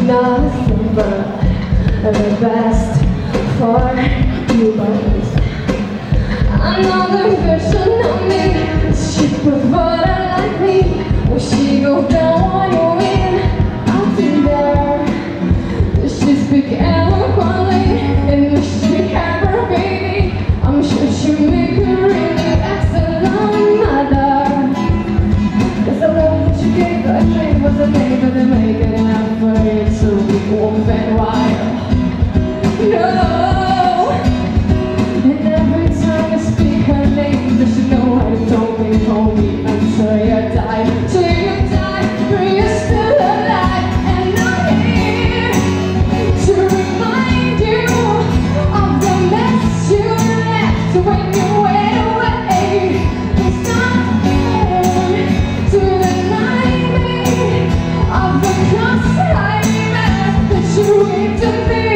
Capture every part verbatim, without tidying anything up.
nothing but the best for you both. Another version of me, she preferred her like me. When she goes down on you in, I'll be there. She speak eloquently, and when she have her baby, I'm sure she'll make her really excellent mother. Cause the love that you gave, I think was a name, but they make it enough for it, so we won't bend wild. No, and every time I speak her name, does she know how to talk me, hold me until you die, till you die, bring you still alive. And I'm here to remind you of the mess you left when you went away. It's not fair to deny me of the consignment that you gave to me.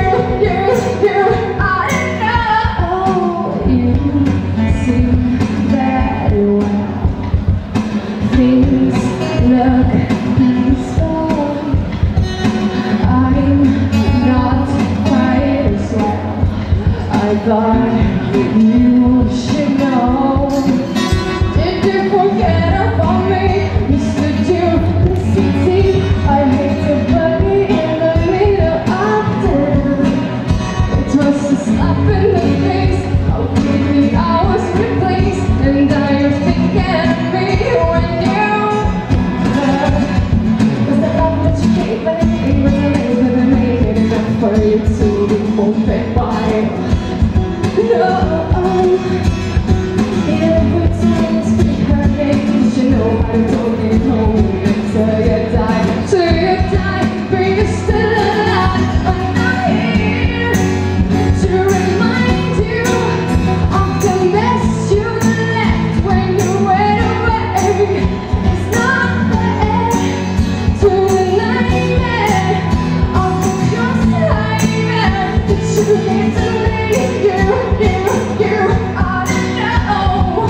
Things look peaceful. I'm not quite as well. I thought you should know. Did you forget about me, Mister Duplicity? I hate to put it in the middle of them. It was a slap in the face. How quickly I was replaced, and now you're thinking of me. For you to be open wide. No, every time you speak her name, you know how to talk it home until you die, till you die, bring you still alive. But I'm here to remind you of the mess you left when you went away. It's not the end to the nightmare of the cross. You need to leave, you, you, you ought to know.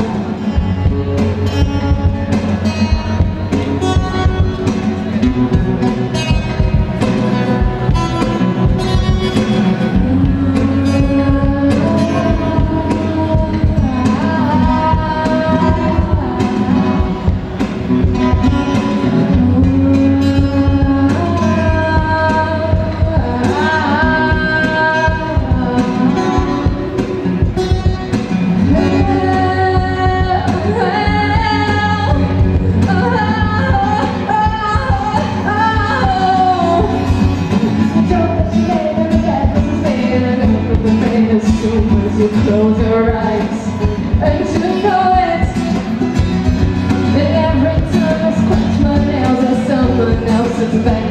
As you close your eyes and you know it, that every time I scratch my nails, there's someone else's back.